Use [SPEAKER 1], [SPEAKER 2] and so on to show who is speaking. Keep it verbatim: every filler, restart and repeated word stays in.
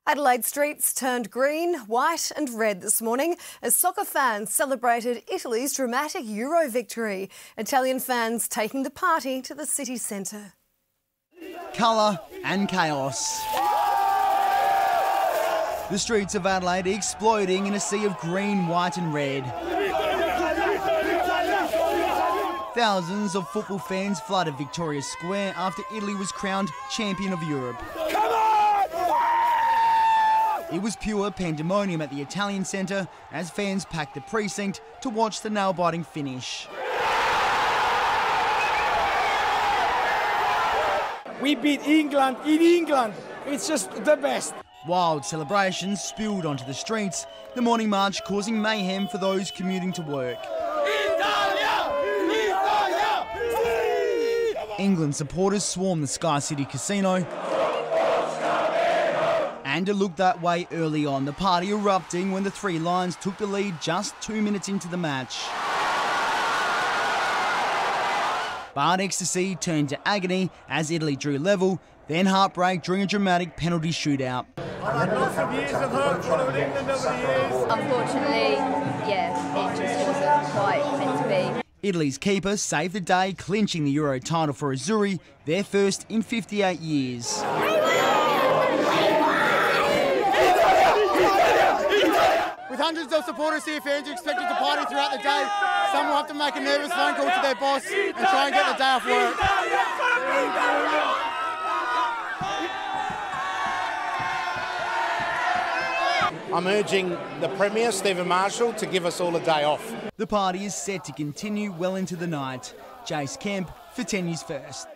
[SPEAKER 1] Adelaide streets turned green, white and red this morning as soccer fans celebrated Italy's dramatic Euro victory. Italian fans taking the party to the city centre.
[SPEAKER 2] Colour and chaos. The streets of Adelaide exploding in a sea of green, white and red. Thousands of football fans flooded Victoria Square after Italy was crowned champion of Europe. It was pure pandemonium at the Italian centre as fans packed the precinct to watch the nail-biting finish.
[SPEAKER 3] We beat England in England. It's just the best.
[SPEAKER 2] Wild celebrations spilled onto the streets, the morning march causing mayhem for those commuting to work. England supporters swarmed the Sky City Casino, and it looked that way early on, the party erupting when the Three Lions took the lead just two minutes into the match. But ecstasy turned to agony as Italy drew level, then heartbreak during a dramatic penalty shootout.
[SPEAKER 4] I've had lots of years of hurt following England over the years.
[SPEAKER 5] Unfortunately, yeah, it just wasn't quite meant to be.
[SPEAKER 2] Italy's keeper saved the day, clinching the Euro title for Azzurri, their first in fifty-eight years.
[SPEAKER 6] With hundreds of supporters here, fans are expected to party throughout the day. Some will have to make a nervous phone call to their boss and try and get the day off work.
[SPEAKER 7] I'm urging the Premier, Stephen Marshall, to give us all a day off.
[SPEAKER 2] The party is set to continue well into the night. Jace Kemp for ten News First.